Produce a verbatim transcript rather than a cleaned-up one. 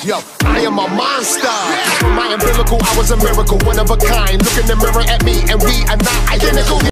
Yo, I am a monster. From my umbilical, I was a miracle, one of a kind. Look in the mirror at me, and we are not identical.